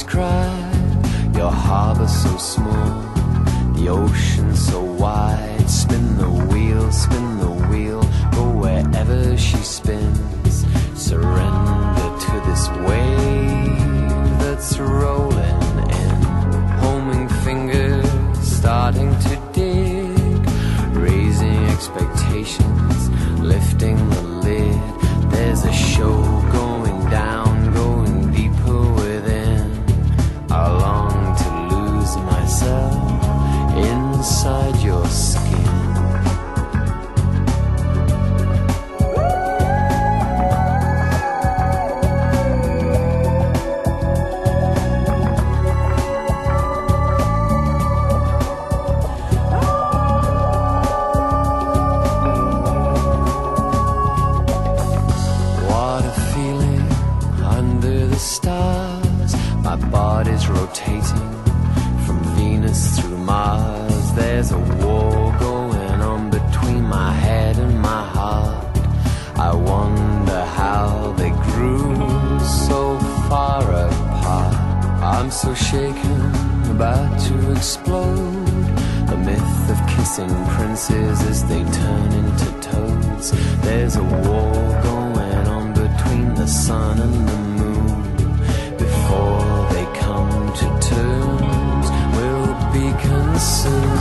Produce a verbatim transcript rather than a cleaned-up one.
describe your harbor so small, the ocean so wide. Spin the wheel, spin the wheel, go wherever she spins. Surrender to this wave that's rolling in. Homing fingers starting to dig, raising expectations, lifting the lid. There's a show going down, going deeper within. I long to lose myself inside your skin. Rotating from Venus through Mars. There's a war going on between my head and my heart. I wonder how they grew so far apart. I'm so shaken, about to explode. The myth of kissing princes as they turn into toads. There's a war going on between the sun and the moon. Before they come to terms, we'll be consumed.